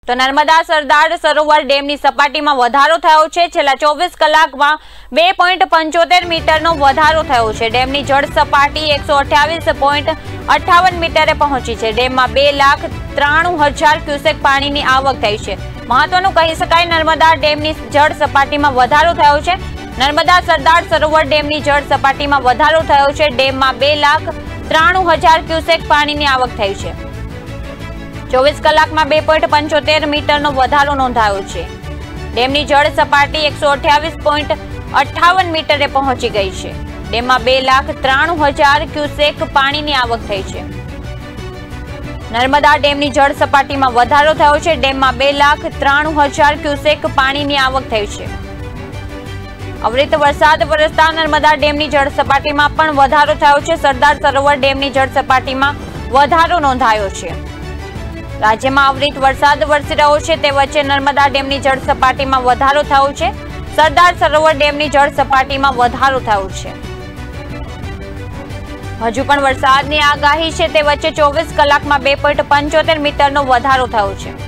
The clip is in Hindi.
तो नर्मदा सरदार सरोवर डेमनी सपाटीमां वधारो थयो छे। छेल्ला 24 कलाकमां 2.75 मीटरनो वधारो थयो छे। डेमनी जळ सपाटी 128.58 मीटरे पहोंची छे। डेममां 2,93,000 क्यूसेक पाणीनी आवक थई छे। महत्वनुं कही शकाय, नर्मदा डेमनी जळ सपाटीमां वधारो थयो छे। नर्मदा सरदार सरोवर डेमनी जळ सपाटीमां वधारो थयो छे। डेममां 2,93,000 क्यूसेक पाणीनी आवक थई छे। 24 कलाकमां 2.75 मीटरनो वधारो नोंधायो छे। डेमनी जळ सपाटी 128.58 मीटरे पहोंची गई छे। डेममां 2,93,000 क्यूसेक पाणीनी आवक थई छे। नर्मदा डेमनी जळ सपाटीमां वधारो थयो छे। डेममां 2,93,000 क्यूसेक पाणीनी आवक थई छे। अविरत वरसाद वरसता नर्मदा डेमनी जळ सपाटीमां पण वधारो थयो छे। सरदार सरोवर डेमनी जळ सपाटीमां वधारो नोंधायो छे। राज्य में अविरत वरसाद वरसी रह्यो छे, ते वच्चे नर्मदा डेमनी जळ सपाटीमां वधारो थयो छे। सरदार सरोवर डेमनी जळ सपाटीमां वधारो थयो छे। हजू पण वरसादनी आगाही छे, ते वच्चे 24 कलाकमां 2.75 मीटरनो वधारो थयो छे।